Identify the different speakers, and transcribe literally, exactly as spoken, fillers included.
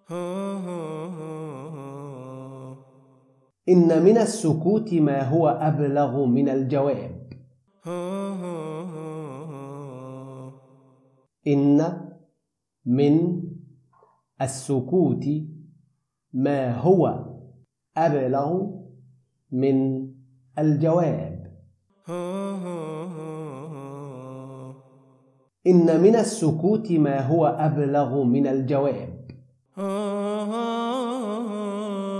Speaker 1: إن من السكوت ما هو أبلغ من الجواب. إن من السكوت ما هو أبلغ من الجواب. إن من السكوت ما هو أبلغ من الجواب.